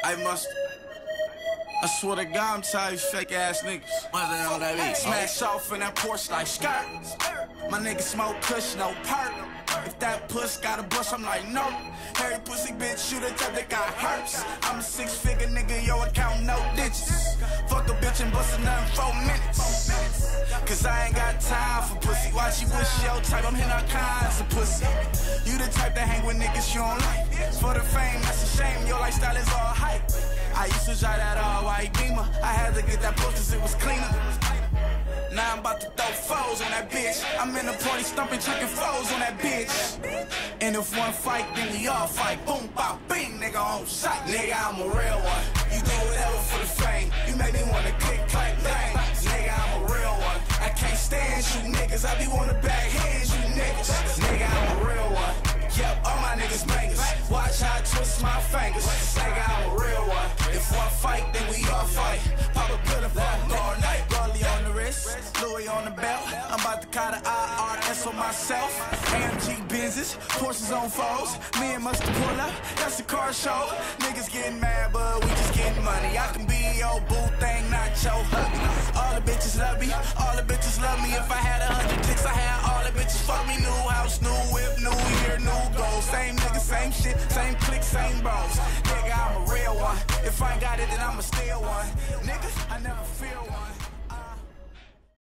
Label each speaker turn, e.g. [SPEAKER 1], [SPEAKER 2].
[SPEAKER 1] I must. I swear to God, I'm tired of fake ass niggas. On that beat. Smash off in that Porsche like skirt. My niggas smoke kush, no perk. If that puss got a bush, I'm like, no. Hairy pussy bitch, you the type that got hurts. I'm a 6-figure nigga, yo, account no digits. Fuck a bitch and bust a nut in 4 minutes. Cause I ain't got time for pussy. Watch you push your type, I'm hitting all kinds of pussy. You the type that hang with niggas you don't like. For the fame, that's a shame, your lifestyle is all hype. I used to drive that all-white Beamer. I had to get that push cause it was cleaner. Now I'm about to throw foes on that bitch. I'm in the party stumping, chucking foes on that bitch. And if one fight, then we all fight. Boom, bop, bing, nigga on sight. Nigga, I'm a real one. You do whatever for the fame. You make me wanna click, clack, bang. Nigga, I'm a real one. I can't stand you niggas. I be wanna backhand you niggas. Nigga, I'm a real one. Yep, all my niggas bangers. Watch how I twist my fingers. Nigga, I'm a real one. If one fight, then we all fight. Pop a pill and fuck all night. Rollie on the wrist, Louis on the belt. I'm about to call the IRS on myself. AMG Benzes, Porsches on foes. Me and Mustard pull up, that's the car show. Niggas getting mad, but we just getting money. I can be your boo thing, not your hubby. All the bitches love me, all the bitches love me. If I had 100 chicks, I had all the bitches fuck me. New house, new whip, new year, new goals. Same nigga, same shit, same click, same bros. Nigga, I'm a real one. If I ain't got it, then I'ma steal one. Nigga, I never feel one.